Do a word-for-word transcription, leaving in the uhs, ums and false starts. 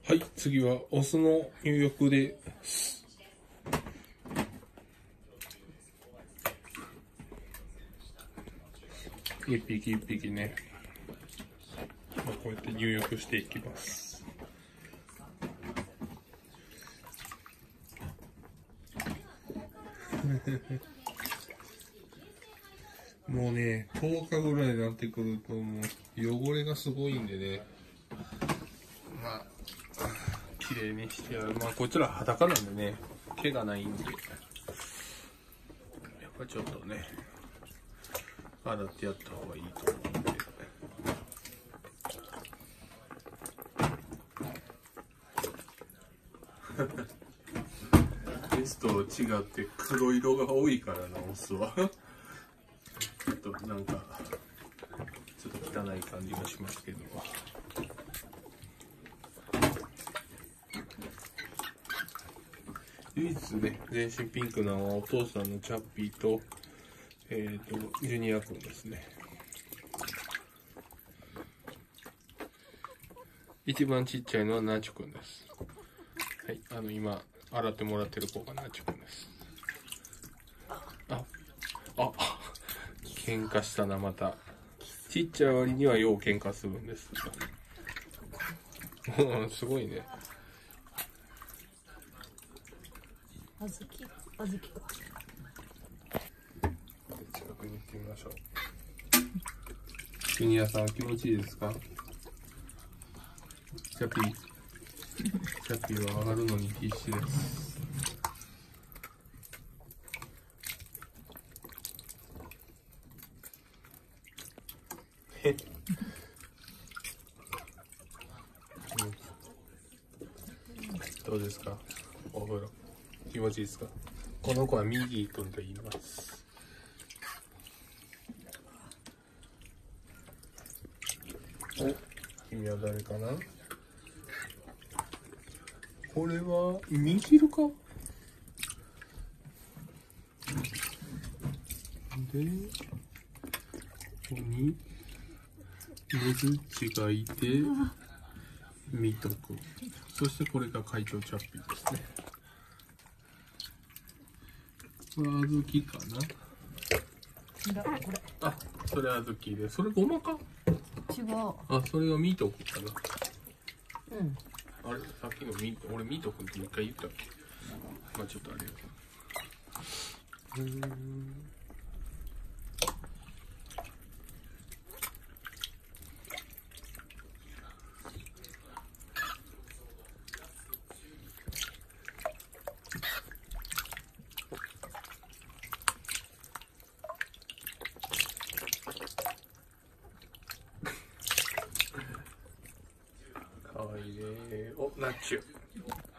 はい、次はオスの入浴です。一匹一匹ね、まあ、こうやって入浴していきます。もうね、とおかぐらいになってくるともう汚れがすごいんでね、まあ綺麗にしてやる。まあこいつら裸なんでね、毛がないんで、やっぱちょっとね洗ってやった方がいいと思うんで。ベストと違って黒色が多いからな、オスは。ちょっとなんかちょっと汚い感じがしますけど。唯一ね、全身ピンクなのはお父さんのチャッピーと、えっと、ジュニア君ですね。一番ちっちゃいのはナチュ君です。はい、あの、今、洗ってもらってる子がナチュ君です。あ、あ、喧嘩したな、また。ちっちゃい割にはよう喧嘩するんです。すごいね。 あずき、あずきか。 近くに行ってみましょう。ジュニアさん気持ちいいですか？チャピー、チャピーは上がるのに必死です。へっ。どうですか？お風呂気持ちいいですか？この子はミギー君と言います。お、君は誰かな？これはミヒルか？で、ここにねずっちがいて、ミト君。そしてこれが会長チャッピーですね。これはあずきかな？ これ。 あ、それあずきで、それごまか？ 違う。 あ、それがミート君かな。 うん。 あれ、さっきのミート、俺ミート君って一回言ったっけ？まあちょっとあれやけど。うーん。かわいいね。お、ナッチュ。